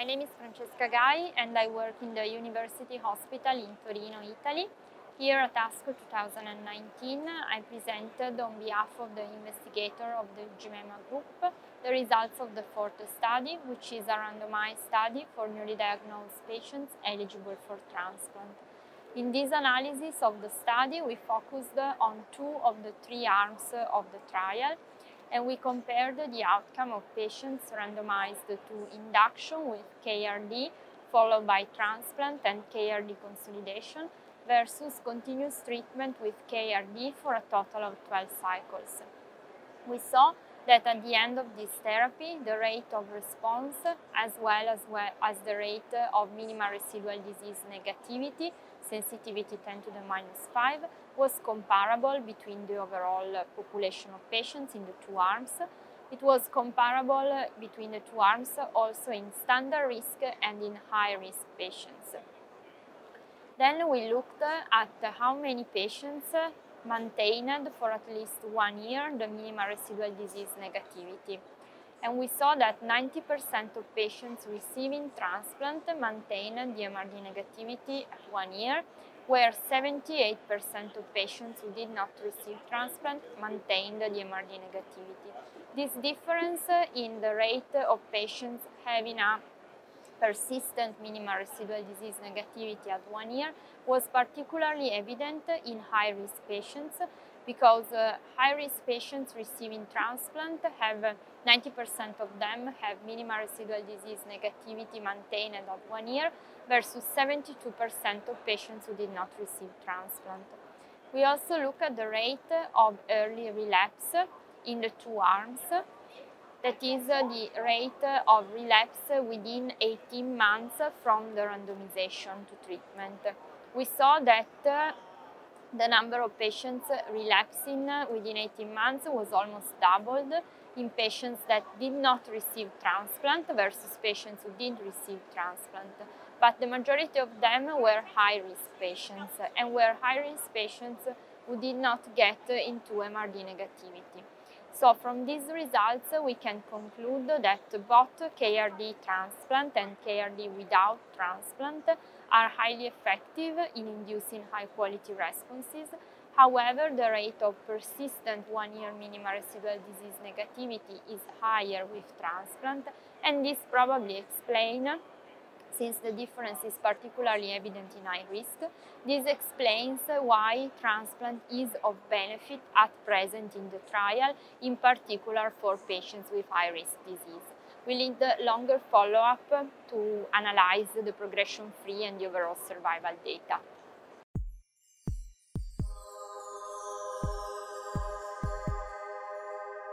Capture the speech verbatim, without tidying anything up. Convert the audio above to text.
My name is Francesca Gai and I work in the University Hospital in Torino, Italy. Here at ASCO twenty nineteen, I presented on behalf of the investigator of the GIMEMA group the results of the FORTE study, which is a randomized study for newly diagnosed patients eligible for transplant. In this analysis of the study, we focused on two of the three arms of the trial, and we compared the outcome of patients randomized to induction with K R D followed by transplant and K R D consolidation versus continuous treatment with K R D for a total of twelve cycles. We saw that at the end of this therapy, the rate of response as well as, well as the rate of minimal residual disease negativity, sensitivity ten to the minus five, was comparable between the overall population of patients in the two arms. It was comparable between the two arms also in standard risk and in high risk patients. Then we looked at how many patients maintained for at least one year the minimal residual disease negativity. And we saw that ninety percent of patients receiving transplant maintained the M R D negativity at one year, where seventy-eight percent of patients who did not receive transplant maintained the M R D negativity. This difference in the rate of patients having a persistent minimal residual disease negativity at one year was particularly evident in high-risk patients, because uh, high-risk patients receiving transplant have ninety percent of them have minimal residual disease negativity maintained at one year versus seventy-two percent of patients who did not receive transplant. We also look at the rate of early relapse in the two arms. That is uh, the rate of relapse within eighteen months from the randomization to treatment. We saw that uh, the number of patients relapsing within eighteen months was almost doubled in patients that did not receive transplant versus patients who did receive transplant. But the majority of them were high-risk patients, and were high-risk patients who did not get into M R D negativity. So from these results, we can conclude that both K R D transplant and K R D without transplant are highly effective in inducing high-quality responses. However, the rate of persistent one-year minimal residual disease negativity is higher with transplant, and this probably explains, since the difference is particularly evident in high risk, this explains why transplant is of benefit at present in the trial, in particular for patients with high-risk disease. We need longer follow-up to analyze the progression-free and the overall survival data.